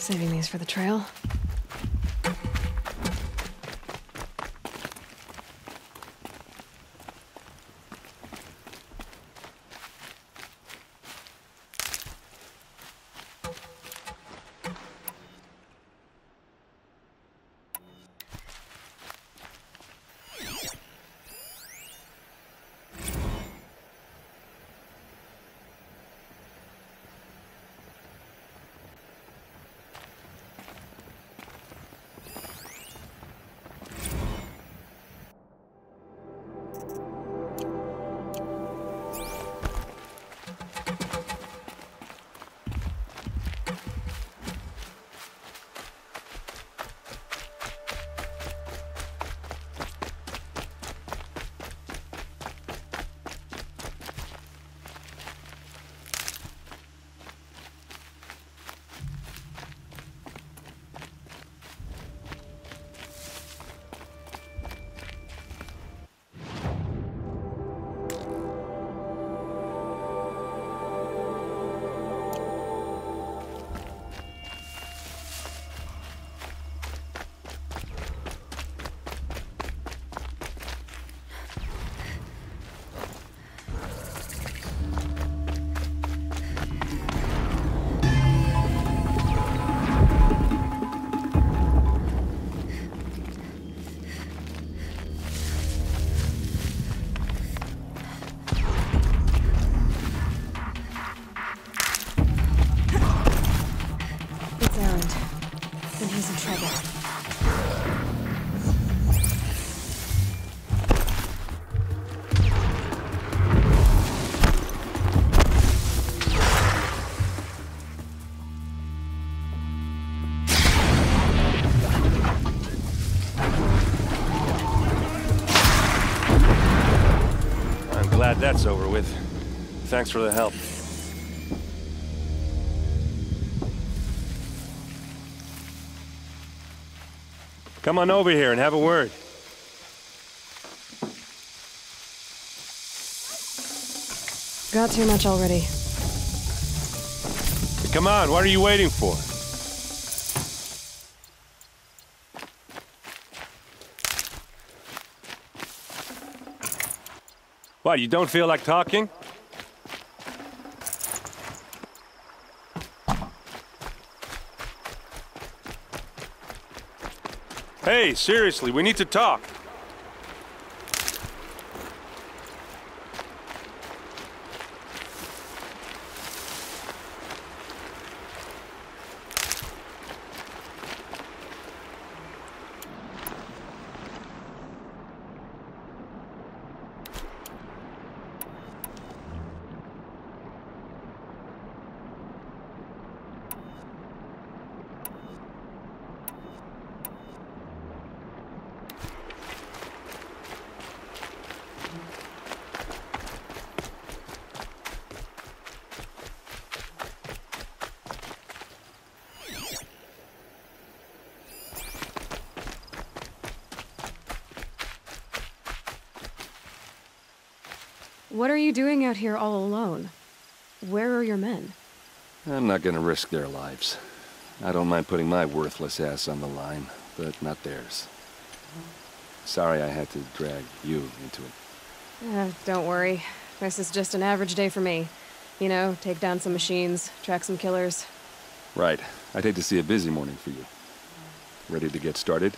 Saving these for the trail. Glad that's over with. Thanks for the help. Come on over here and have a word. Got too much already. Come on, what are you waiting for? What, you don't feel like talking? Hey, seriously, we need to talk. What are you doing out here all alone? Where are your men? I'm not gonna risk their lives. I don't mind putting my worthless ass on the line, but not theirs. Sorry I had to drag you into it. Don't worry. This is just an average day for me. You know, take down some machines, track some killers. Right. I'd hate to see a busy morning for you. Ready to get started?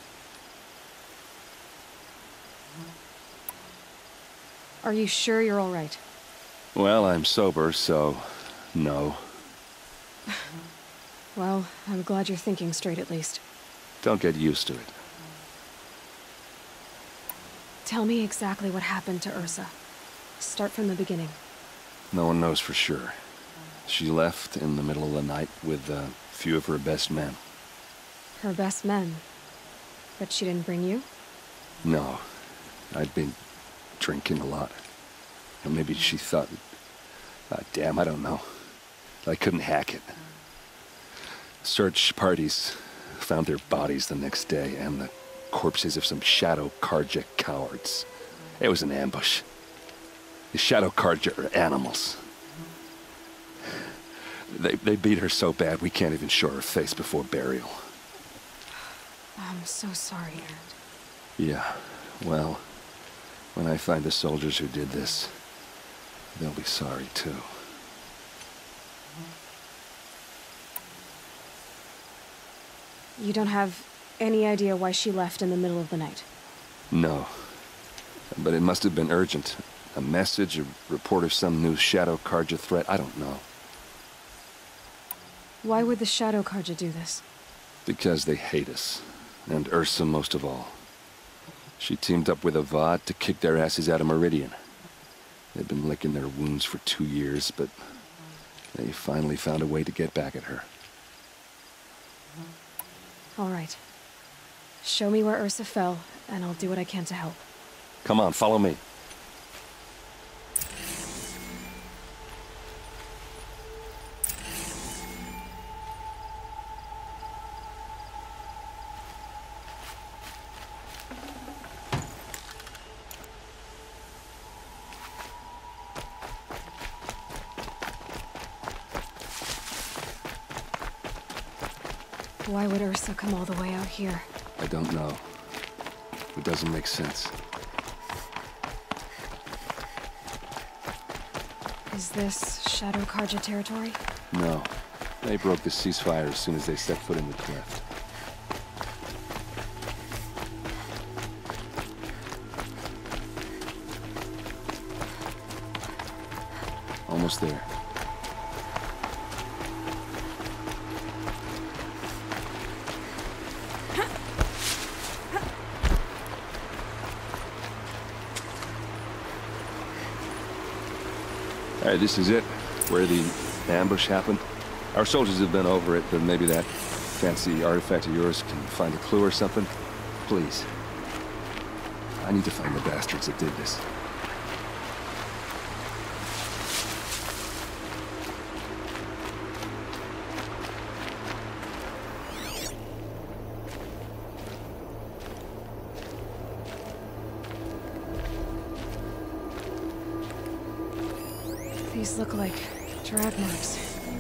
Are you sure you're all right? Well, I'm sober, so no. Well, I'm glad you're thinking straight at least. Don't get used to it. Tell me exactly what happened to Ursa. Start from the beginning. No one knows for sure. She left in the middle of the night with a few of her best men. Her best men? But she didn't bring you? No. I'd been drinking a lot. Or maybe she thought... damn, I don't know. I couldn't hack it. Search parties found their bodies the next day, and the corpses of some Shadow Carja cowards. It was an ambush. The Shadow Carja are animals. They beat her so bad we can't even show her face before burial. I'm so sorry, Erend. Yeah, well, when I find the soldiers who did this, they'll be sorry too. You don't have any idea why she left in the middle of the night? No. But it must have been urgent. A message, a report of some new Shadow Carja threat, I don't know. Why would the Shadow Carja do this? Because they hate us. And Ursa most of all. She teamed up with Avad to kick their asses out of Meridian. They've been licking their wounds for 2 years, but they finally found a way to get back at her. All right. Show me where Ursa fell, and I'll do what I can to help. Come on, follow me. Why would Ursa come all the way out here? I don't know. It doesn't make sense. Is this Shadow Carja territory? No. They broke the ceasefire as soon as they set foot in the cleft. Almost there. All right, this is it, where the ambush happened. Our soldiers have been over it, but maybe that fancy artifact of yours can find a clue or something. Please. I need to find the bastards that did this. These look like drag marks.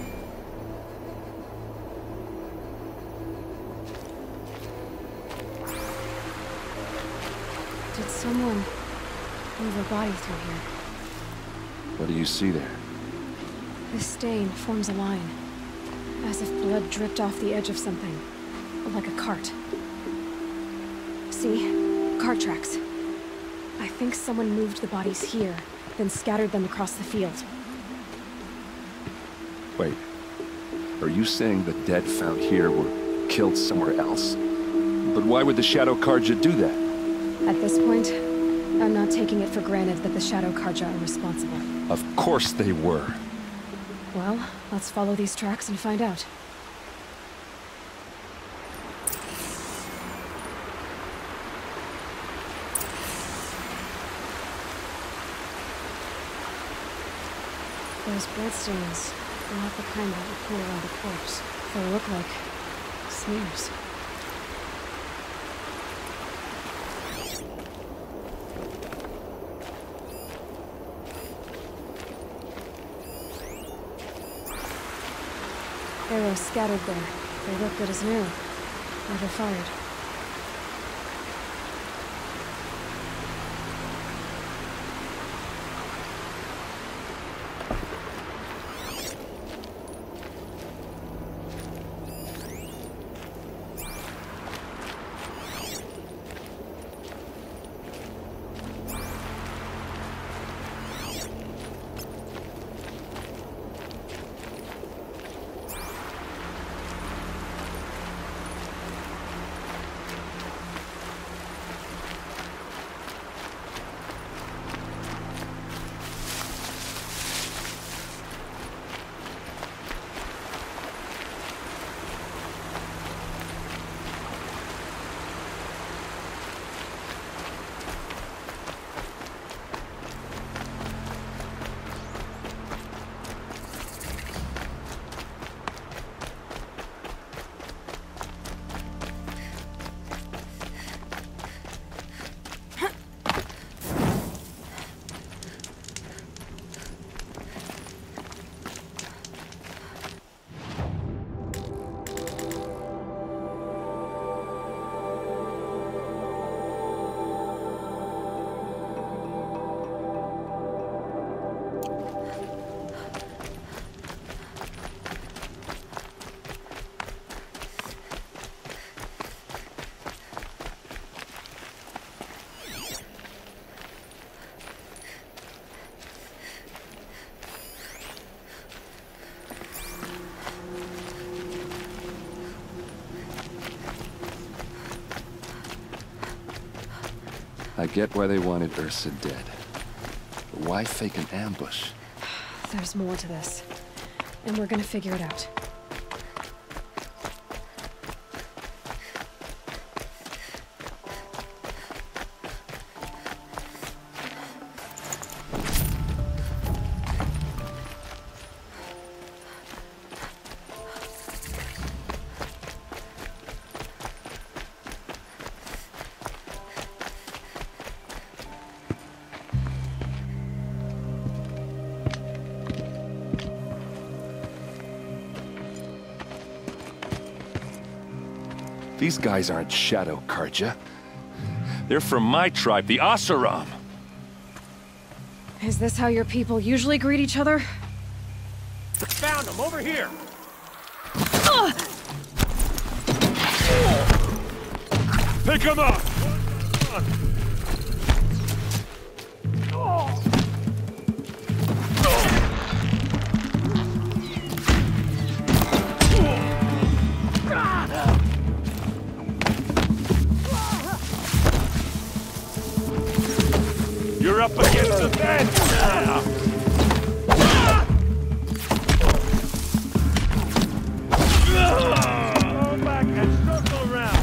Did someone move a body through here? What do you see there? This stain forms a line, as if blood dripped off the edge of something, like a cart. See? Cart tracks. I think someone moved the bodies here, then scattered them across the field. Wait. Are you saying the dead found here were killed somewhere else? But why would the Shadow Carja do that? At this point, I'm not taking it for granted that the Shadow Carja are responsible. Of course they were. Well, let's follow these tracks and find out. Those bloodstains are not the kind that would pool around a corpse. They look like smears. Arrows scattered there. They look good as new. Never fired. I get why they wanted Ursa dead. But why fake an ambush? There's more to this. And we're gonna figure it out. These guys aren't Shadow Carja. They're from my tribe, the Oseram. Is this how your people usually greet each other? Found them over here. Pick them up. You're up against the fence now! Go back and circle around!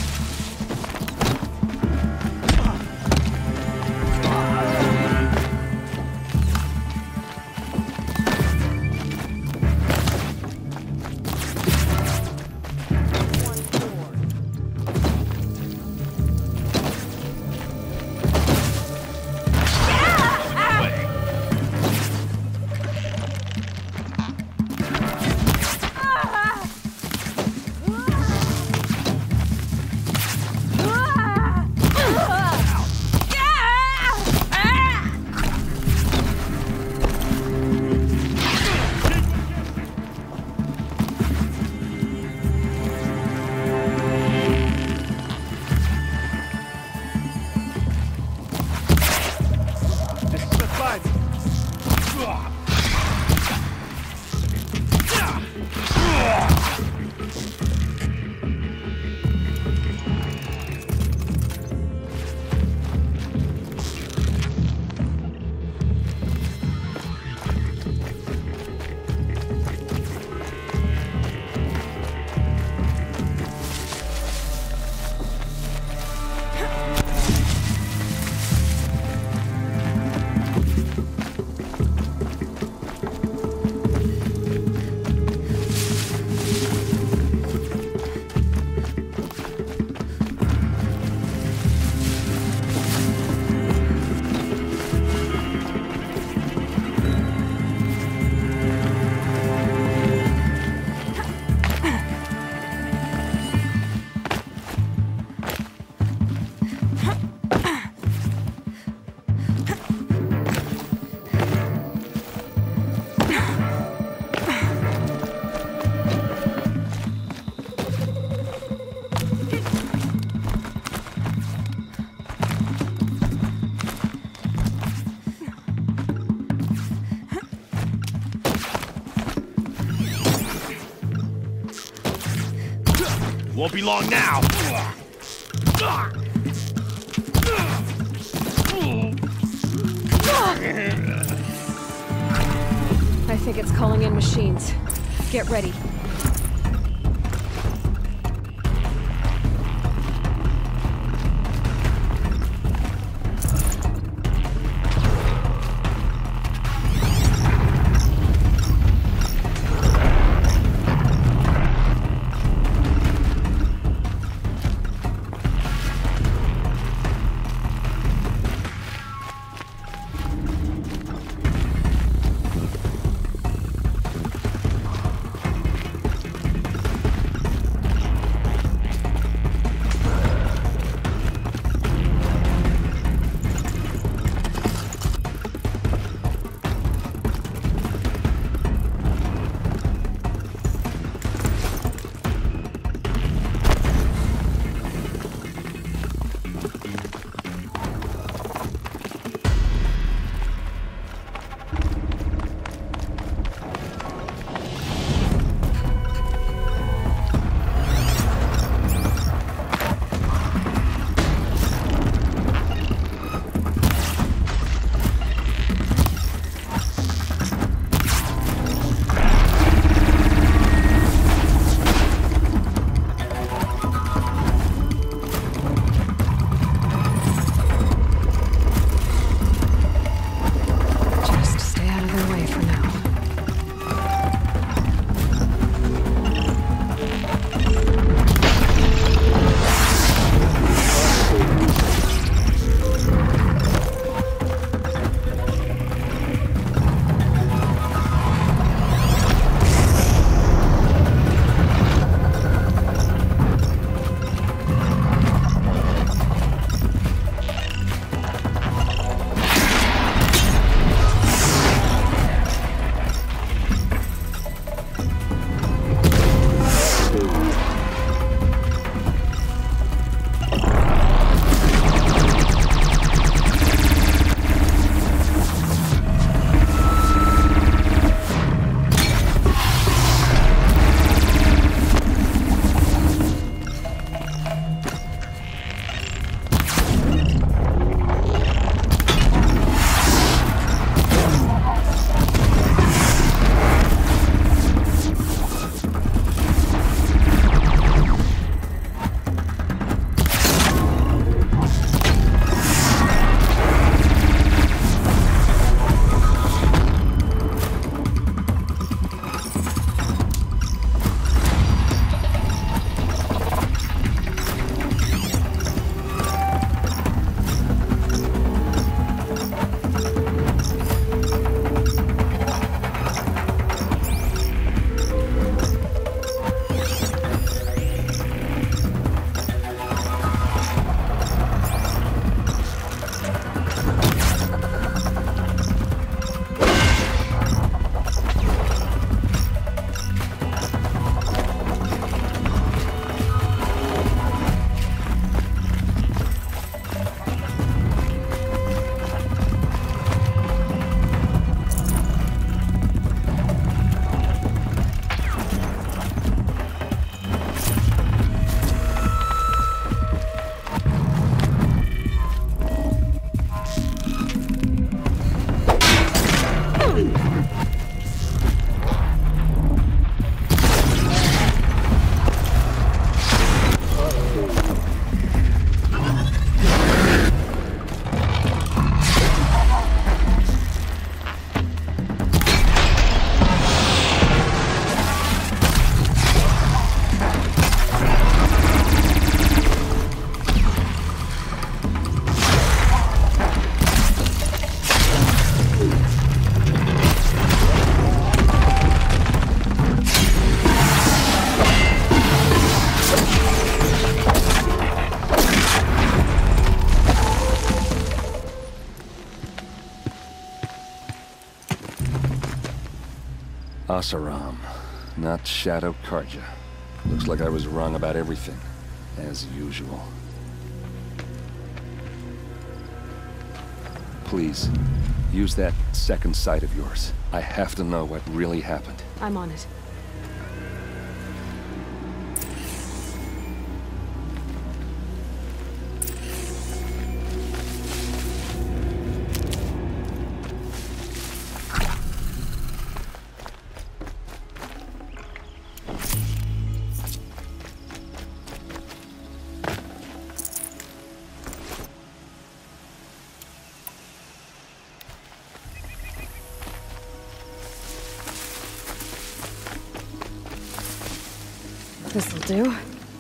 Won't be long now. I think it's calling in machines. Get ready. Oseram, not Shadow Carja. Looks like I was wrong about everything, as usual. Please, use that second sight of yours. I have to know what really happened. I'm on it. This'll do.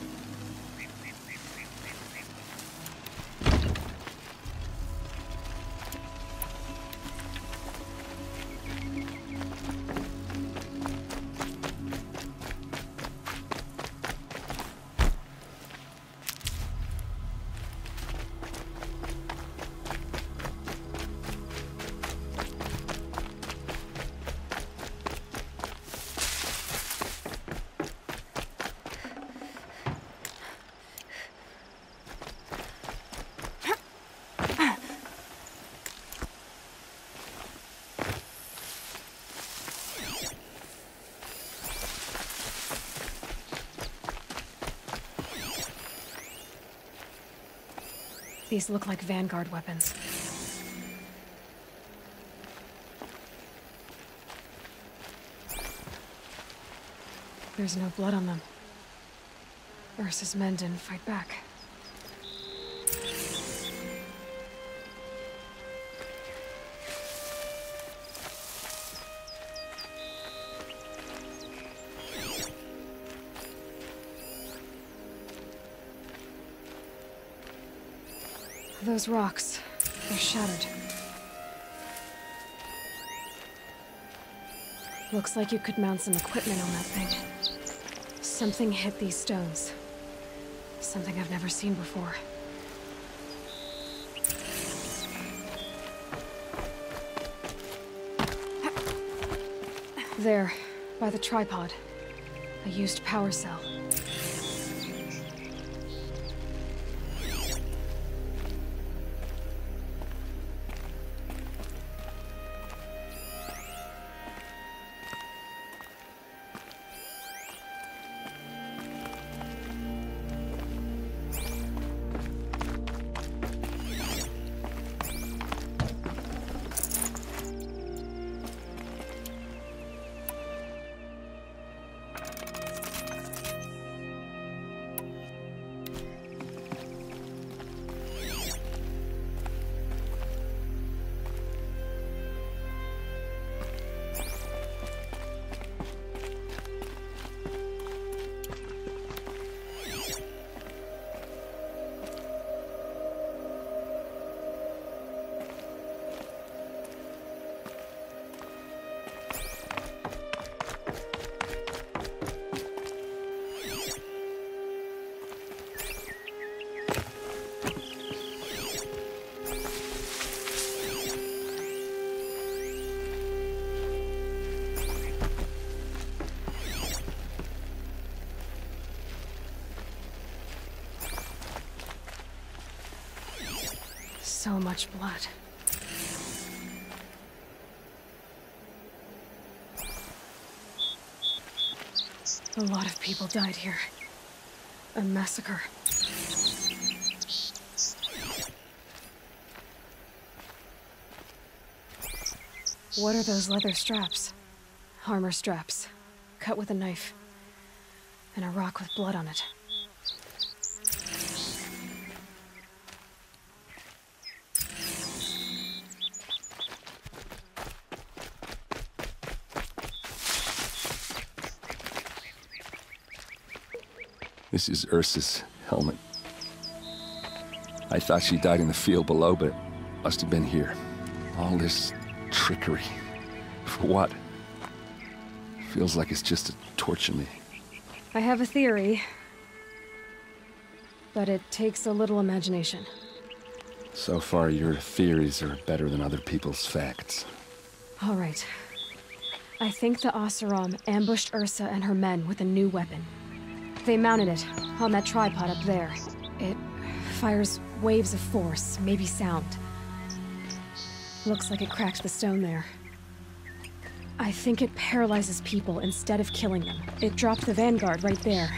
These look like Vanguard weapons. There's no blood on them. Ursa's men didn't fight back. Those rocks, they're shattered. Looks like you could mount some equipment on that thing. Something hit these stones. Something I've never seen before. There, by the tripod. A used power cell. So much blood. A lot of people died here. A massacre. What are those leather straps? Armor straps. Cut with a knife. And a rock with blood on it. This is Ursa's helmet. I thought she died in the field below, but it must have been here. All this trickery. For what? Feels like it's just to torture me. I have a theory, but it takes a little imagination. So far, your theories are better than other people's facts. All right. I think the Oseram ambushed Ursa and her men with a new weapon. They mounted it on that tripod up there. It fires waves of force, maybe sound. Looks like it cracked the stone there. I think it paralyzes people instead of killing them. It dropped the Vanguard right there.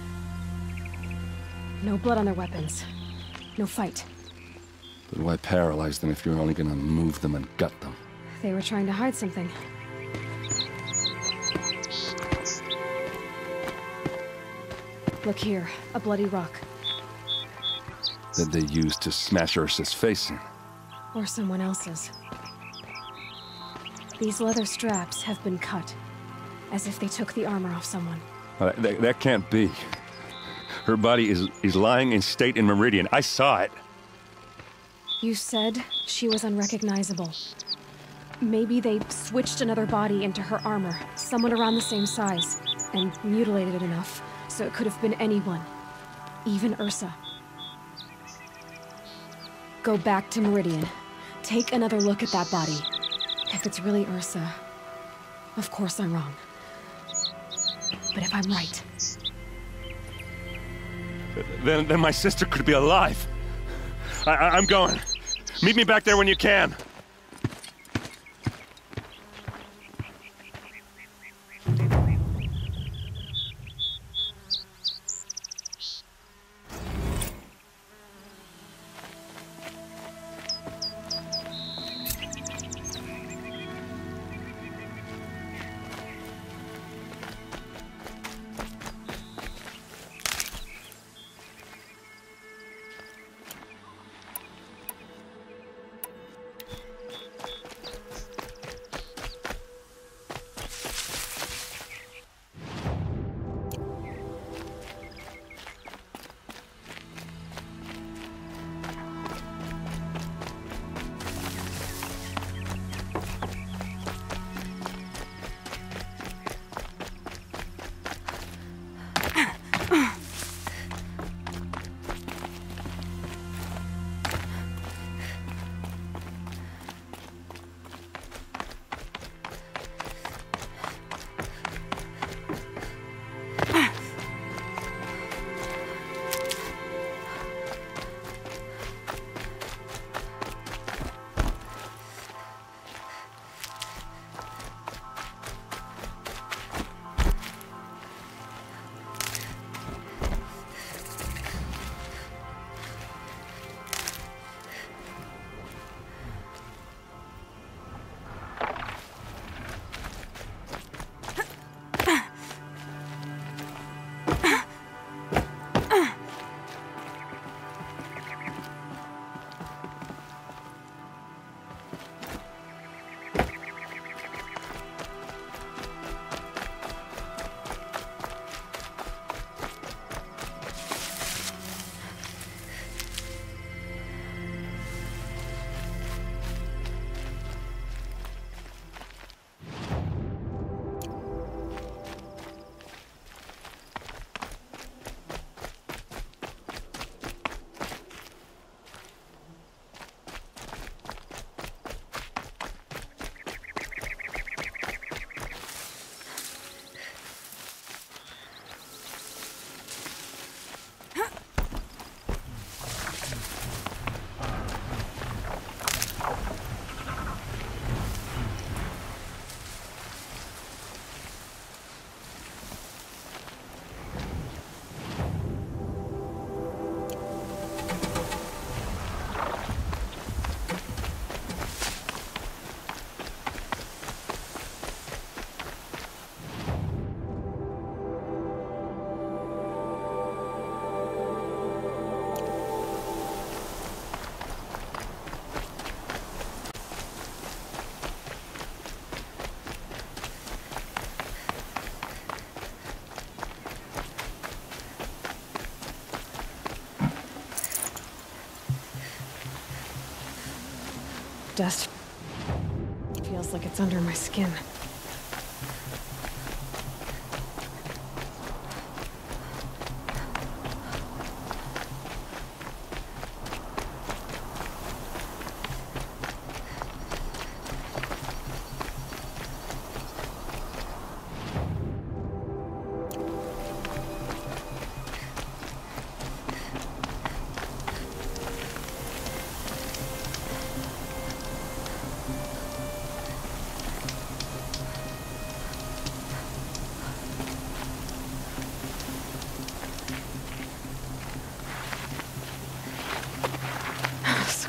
No blood on their weapons. No fight. But why paralyze them if you're only gonna move them and gut them? They were trying to hide something. Look here, a bloody rock. That they used to smash Ursa's face in. Or someone else's. These leather straps have been cut, as if they took the armor off someone. That can't be. Her body is lying in state in Meridian. I saw it. You said she was unrecognizable. Maybe they switched another body into her armor, someone around the same size, and mutilated it enough so it could have been anyone, even Ursa. Go back to Meridian. Take another look at that body. If it's really Ursa, of course I'm wrong. But if I'm right... Then my sister could be alive. I'm going. Meet me back there when you can. Dust feels like it's under my skin.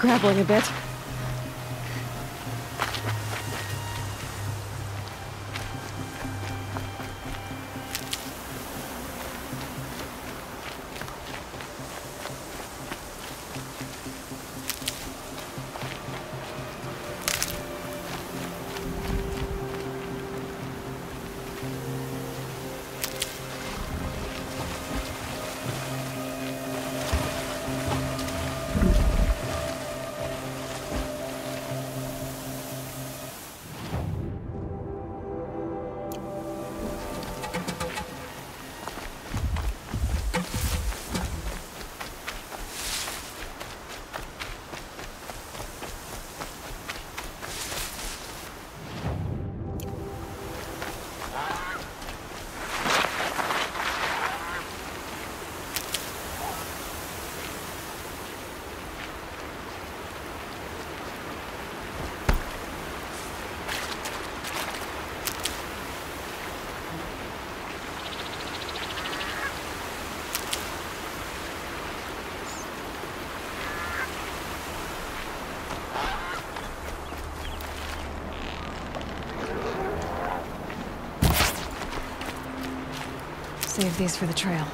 grappling a bit. Save these for the trail.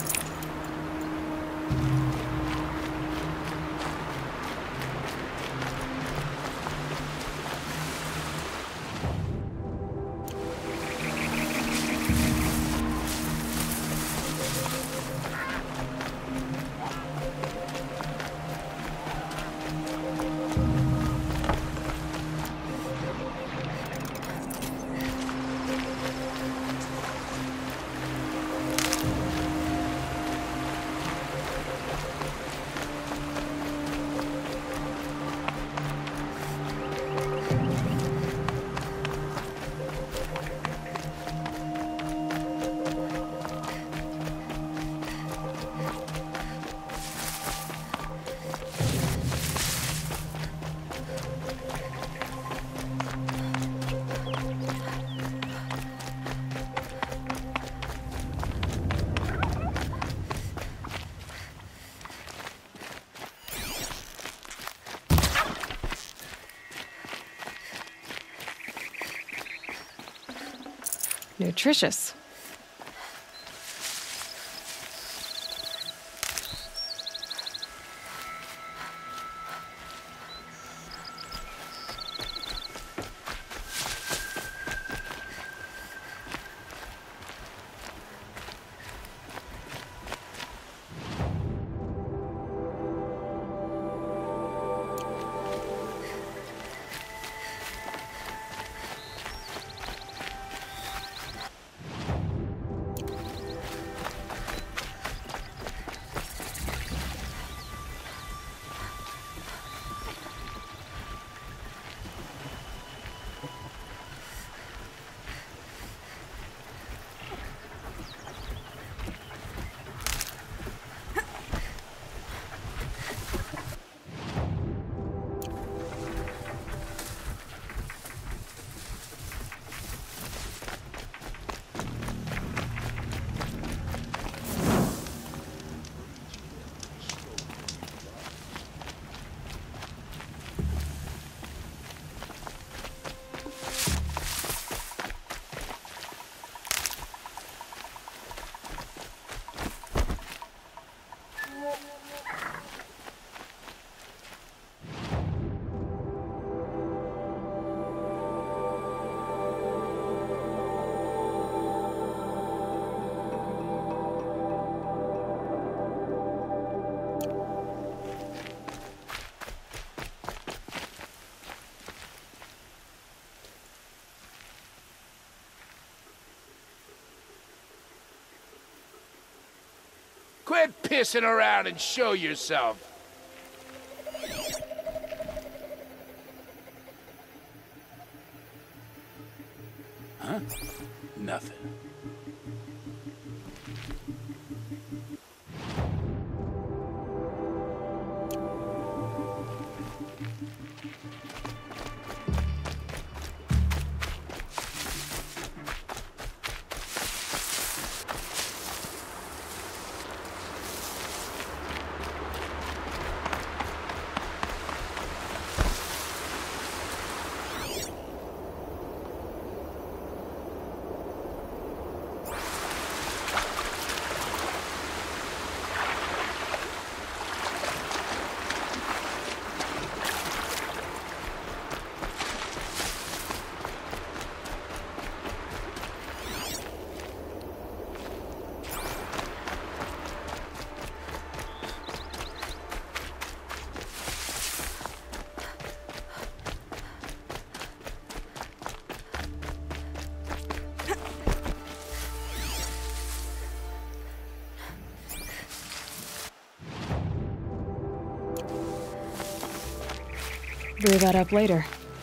Nutritious. Quit pissing around and show yourself. Huh? Nothing. clear that up later.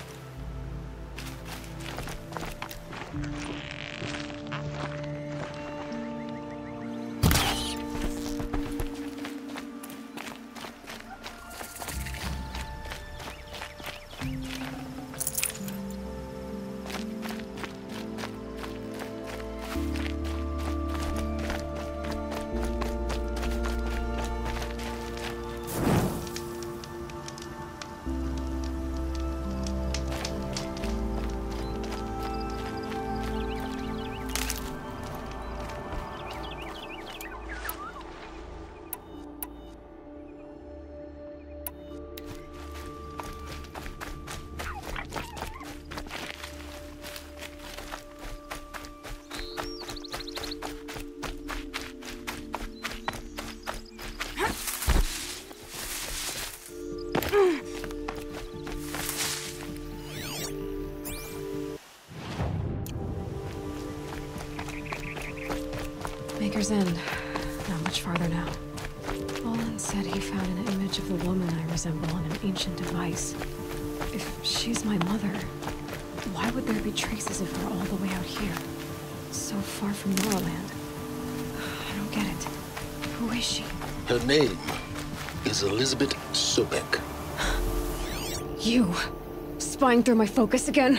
Maker's End. Not much farther now. Olin said he found an image of the woman I resemble on an ancient device. If she's my mother, why would there be traces of her all the way out here? So far from Norland. I don't get it. Who is she? Her name is Elizabeth Sobek. You! Spying through my focus again?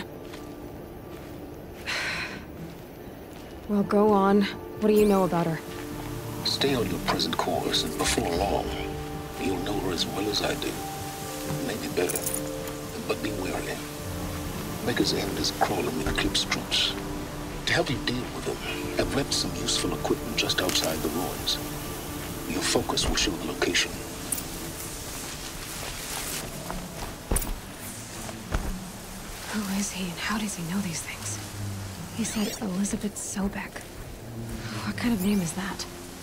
Well, go on. What do you know about her? Stay on your present course, and before long, you'll know her as well as I do. Maybe better, but be wary. Maker's End is crawling with Eclipse troops. To help you deal with them, I've left some useful equipment just outside the ruins. Your focus will show the location. Who is he and how does he know these things? He said Elizabeth Sobek. What kind of name is that?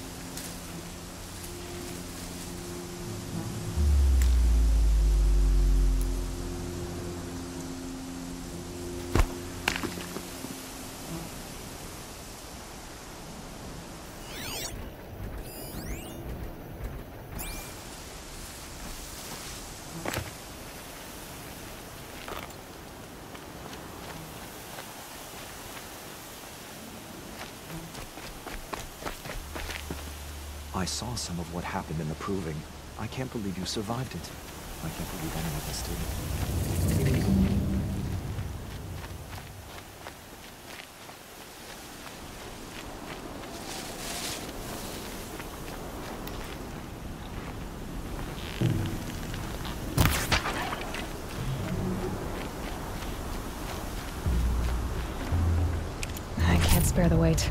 I saw some of what happened in the Proving. I can't believe you survived it. I can't believe any of us did. I can't spare the weight.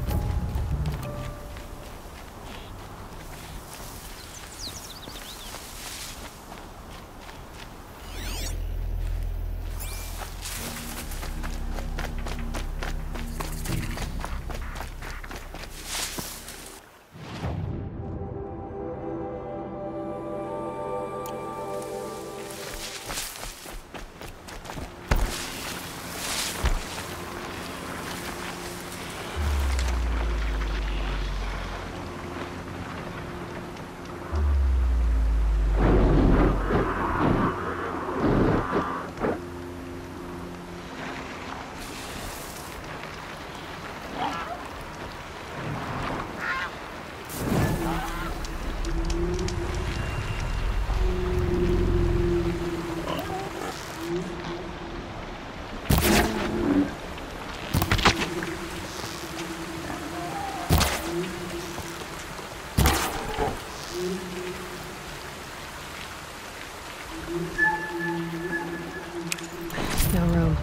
No room.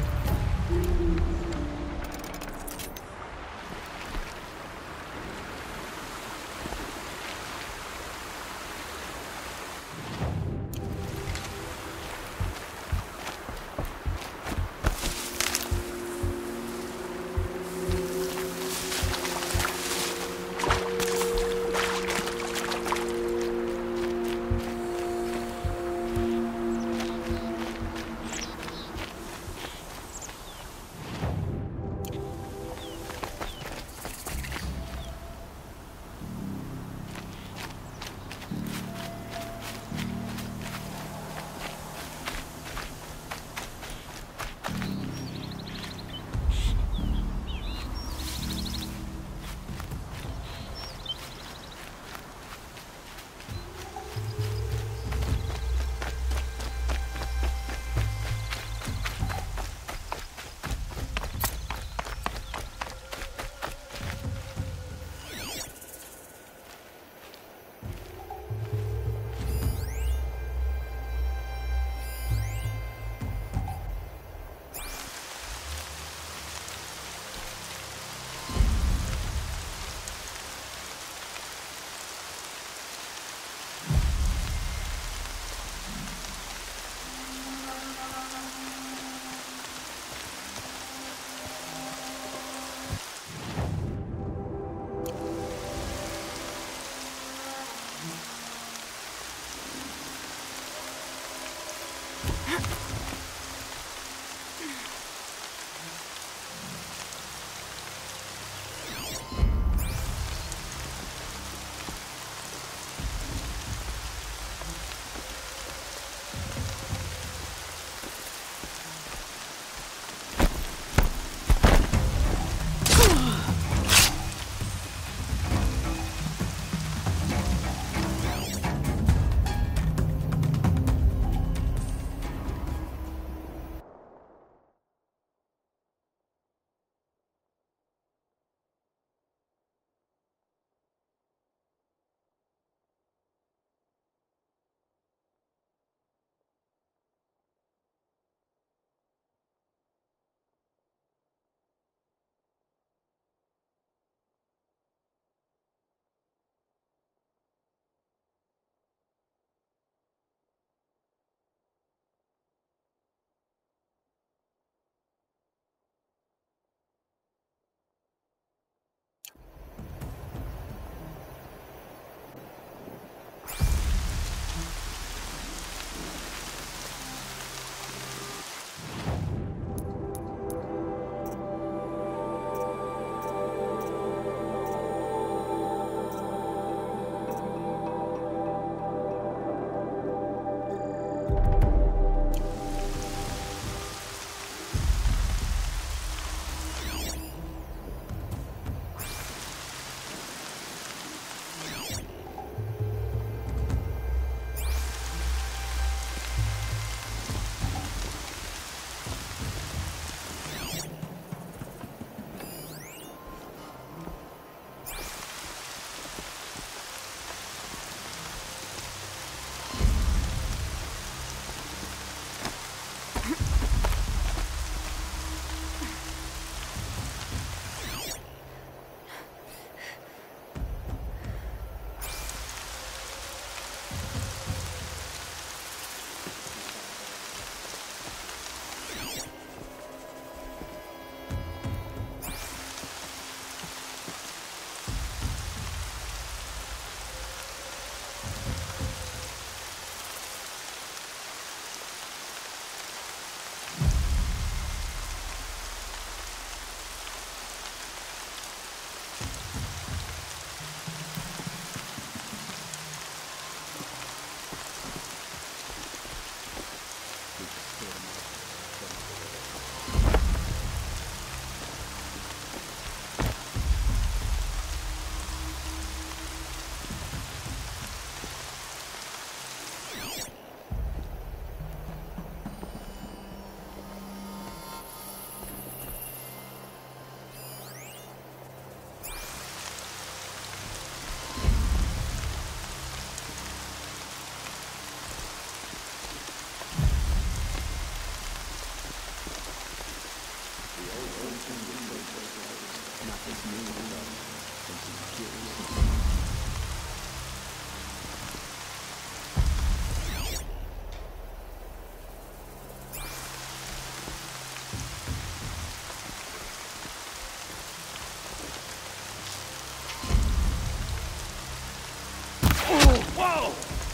Whoa!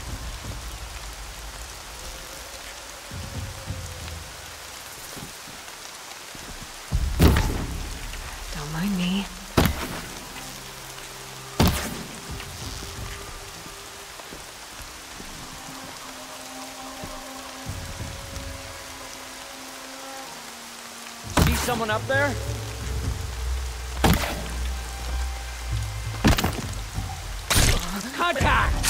Don't mind me. See someone up there? Contact!